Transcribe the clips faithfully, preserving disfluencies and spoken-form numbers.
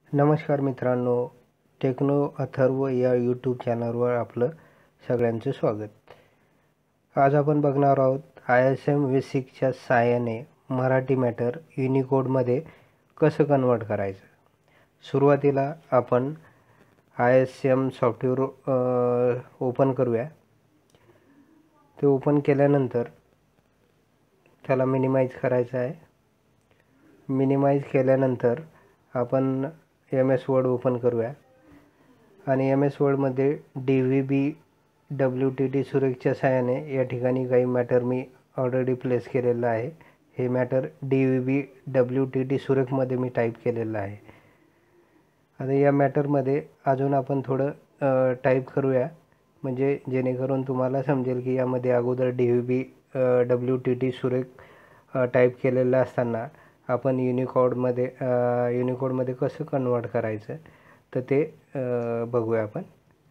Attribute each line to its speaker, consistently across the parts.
Speaker 1: नमस्कार मित्रांनो, टेक्नो अथर्व या यूट्यूब चॅनलवर आपलं सगळ्यांचं स्वागत। आज आपण बघणार आहोत आय एस एम बेसिकच्या सहाय्याने मराठी मॅटर युनिकोडमध्ये कसं कन्वर्ट करायचं। सुरुवातीला आपण I S M software open करूया। ते ओपन केल्यानंतर त्याला मिनिमाइज करायचं आहे। मिनिमाइज केल्यानंतर आपण एम एस वर्ड ओपन करूया आणि एम एस वर्डमध्ये D V B W T T सुरेखच्या सहाय्याने या ठिकाणी काही मॅटर मी ऑलरेडी प्लेस केलेलं आहे। हे matter D V B W T T सुरेखमध्ये मी टाईप केलेलं आहे। आता या मॅटरमध्ये अजून आपण थोडं टाईप करूया, म्हणजे जेणेकरून तुम्हाला समजेल की यामध्ये अगोदर D V B W T T Surekh type केलेलं असताना आपण युनिकोडमध्ये युनिकोडमध्ये कसं कन्वर्ट करायचं तर ते बघूया आपण।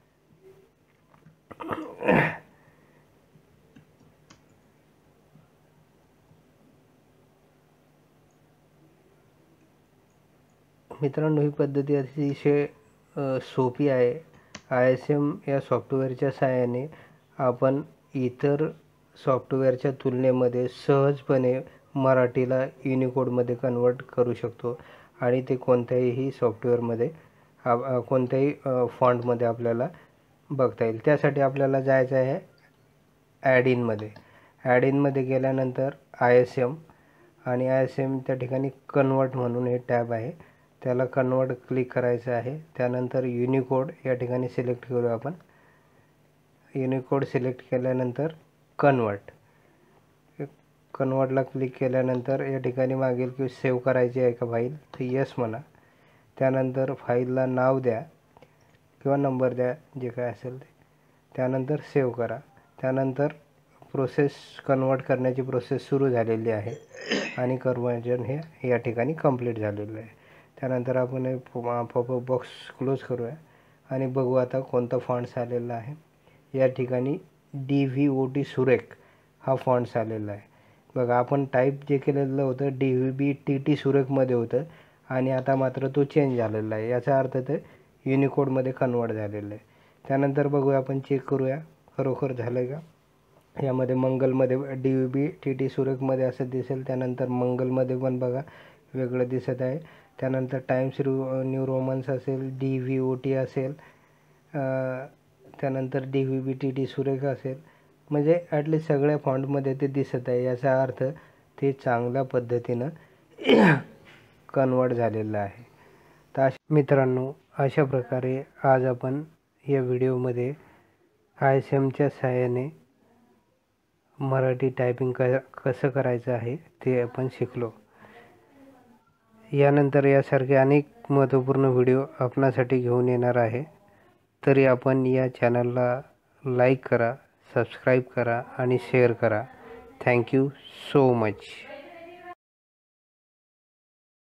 Speaker 1: मित्रांनो, ही पद्धती अतिशय सोपी आहे। आय एस एम या सॉफ्टवेअरच्या सहाय्याने आपण इतर सॉफ्टवेअरच्या तुलनेमध्ये सहजपणे मराठीला युनिकोडमध्ये कन्वर्ट करू शकतो आणि ते कोणत्याही सॉफ्टवेअरमध्ये कोणत्याही फॉन्टमध्ये आपल्याला बघता येईल। त्यासाठी आपल्याला जायचं आहे ॲड इनमध्ये। ॲड इनमध्ये गेल्यानंतर आय एस एम आणि आय एस एम त्या ठिकाणी कन्वर्ट म्हणून हे टॅब आहे, त्याला कन्वर्ट क्लिक करायचं आहे। त्यानंतर युनिकोड या ठिकाणी सिलेक्ट करू आपण। युनिकोड सिलेक्ट केल्यानंतर कन्वर्ट कन्वर्टला क्लिक केल्यानंतर या ठिकाणी मागेल की सेव्ह करायची आहे का फाईल, तर येस म्हणा। त्यानंतर फाईलला नाव द्या किंवा नंबर द्या, जे काय असेल ते। त्यानंतर सेव्ह करा। त्यानंतर प्रोसेस कन्वर्ट करण्याची प्रोसेस सुरू झालेली आहे आणि कन्वर्जन हे या ठिकाणी कंप्लीट झालेलं आहे। त्यानंतर आपण हे पॉपअप बॉक्स क्लोज करूया आणि बघू आता कोणता फॉन्ट्स आलेला आहे। या ठिकाणी डी व्ही ओ टी सुरेख हा फॉन्ट्स आलेला आहे। बघा, आपण टाईप जे केलेलं होतं D V B T T सुरेखमध्ये होतं आणि आता मात्र तो चेंज झालेला आहे। याचा अर्थ ते युनिकोडमध्ये कन्वर्ट झालेलं आहे। त्यानंतर बघूया, आपण चेक करूया खरोखर झालं का। यामध्ये मंगलमध्ये D V B T T सुरेखमध्ये असं दिसेल, त्यानंतर मंगलमध्ये पण बघा वेगळं दिसत आहे। त्यानंतर टाइम्स न्यू रोमन्स असेल, डी व्ही ओ टी असेल, त्यानंतर D V B T T Surekh असेल, म्हणजे ॲटलीस्ट सगळ्या फॉन्टमध्ये ते दिसत आहे। याचा अर्थ ते चांगल्या पद्धतीनं कन्वर्ट झालेलं आहे। तर अशा मित्रांनो, अशा प्रकारे आज आपण या व्हिडिओमध्ये आय एस एमच्या सहाय्याने मराठी टायपिंग क कसं करायचं आहे ते आपण शिकलो। यानंतर यासारखे अनेक महत्त्वपूर्ण व्हिडिओ आपणासाठी घेऊन येणार आहे। तरी आपण या चॅनलला लाईक करा, सबस्क्राईब करा आणि शेअर करा। Thank you so much.